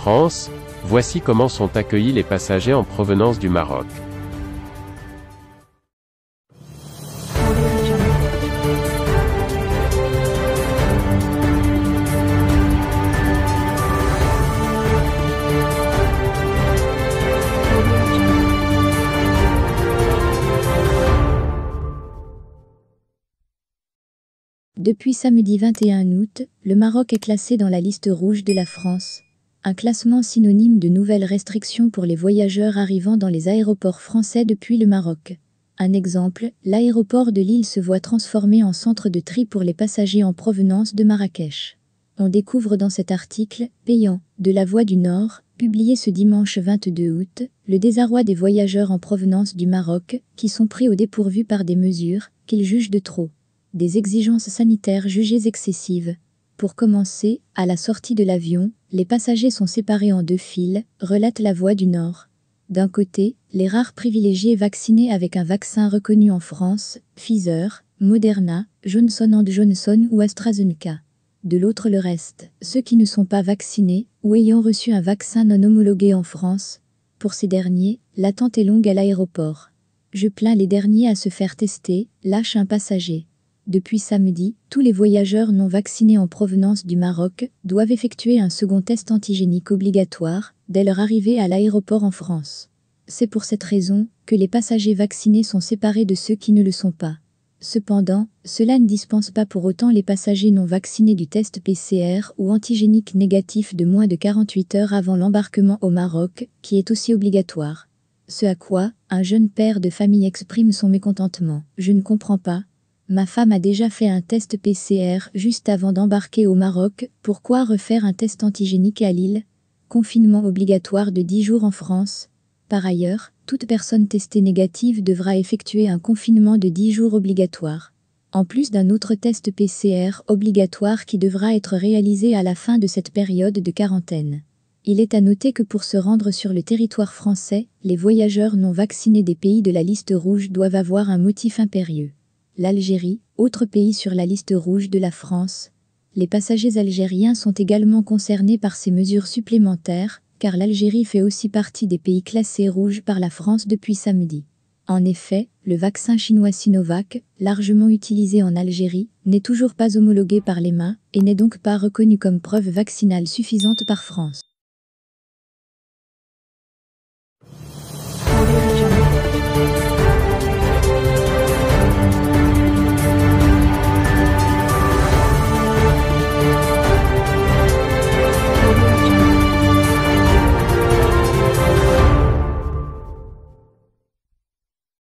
France, voici comment sont accueillis les passagers en provenance du Maroc. Depuis samedi 21 août, le Maroc est classé dans la liste rouge de la France. Un classement synonyme de nouvelles restrictions pour les voyageurs arrivant dans les aéroports français depuis le Maroc. Un exemple, l'aéroport de Lille se voit transformé en centre de tri pour les passagers en provenance de Marrakech. On découvre dans cet article, payant, de La Voix du Nord, publié ce dimanche 22 août, le désarroi des voyageurs en provenance du Maroc, qui sont pris au dépourvu par des mesures qu'ils jugent de trop. Des exigences sanitaires jugées excessives. Pour commencer, à la sortie de l'avion, les passagers sont séparés en 2 files, relate La Voix du Nord. D'un côté, les rares privilégiés vaccinés avec un vaccin reconnu en France, Pfizer, Moderna, Johnson & Johnson ou AstraZeneca. De l'autre le reste, ceux qui ne sont pas vaccinés ou ayant reçu un vaccin non homologué en France. Pour ces derniers, l'attente est longue à l'aéroport. Je plains les derniers à se faire tester, lâche un passager. Depuis samedi, tous les voyageurs non vaccinés en provenance du Maroc doivent effectuer un second test antigénique obligatoire dès leur arrivée à l'aéroport en France. C'est pour cette raison que les passagers vaccinés sont séparés de ceux qui ne le sont pas. Cependant, cela ne dispense pas pour autant les passagers non vaccinés du test PCR ou antigénique négatif de moins de 48 heures avant l'embarquement au Maroc, qui est aussi obligatoire. Ce à quoi un jeune père de famille exprime son mécontentement. « Je ne comprends pas. Ma femme a déjà fait un test PCR juste avant d'embarquer au Maroc, pourquoi refaire un test antigénique à Lille? Confinement obligatoire de 10 jours en France. Par ailleurs, toute personne testée négative devra effectuer un confinement de 10 jours obligatoire. En plus d'un autre test PCR obligatoire qui devra être réalisé à la fin de cette période de quarantaine. Il est à noter que pour se rendre sur le territoire français, les voyageurs non vaccinés des pays de la liste rouge doivent avoir un motif impérieux. L'Algérie, autre pays sur la liste rouge de la France. Les passagers algériens sont également concernés par ces mesures supplémentaires, car l'Algérie fait aussi partie des pays classés rouges par la France depuis samedi. En effet, le vaccin chinois Sinovac, largement utilisé en Algérie, n'est toujours pas homologué par l'EMA et n'est donc pas reconnu comme preuve vaccinale suffisante par France.